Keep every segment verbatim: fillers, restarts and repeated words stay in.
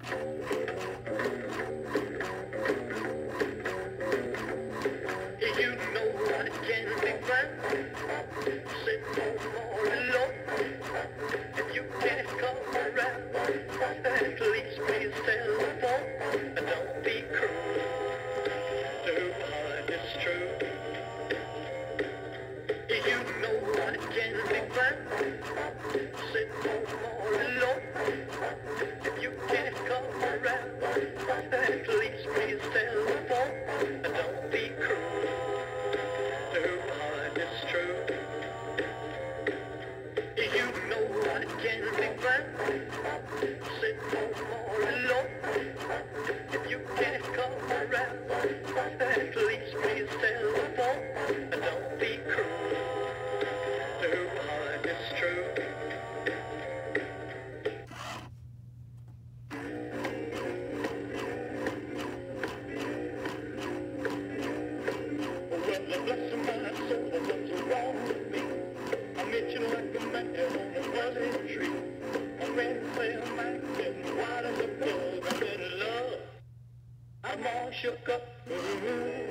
Shook up, mm-hmm.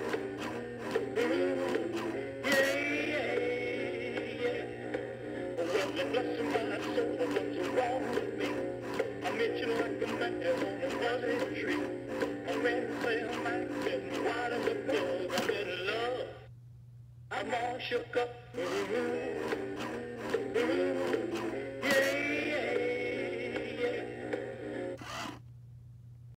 Mm-hmm. Yeah, yeah, yeah. Well, the blessing my soul, what's wrong with me? I met you like a man on a fuzzy tree. I ran to play a mic and wide as a bug. I'm in love. I'm all shook up, mm-hmm.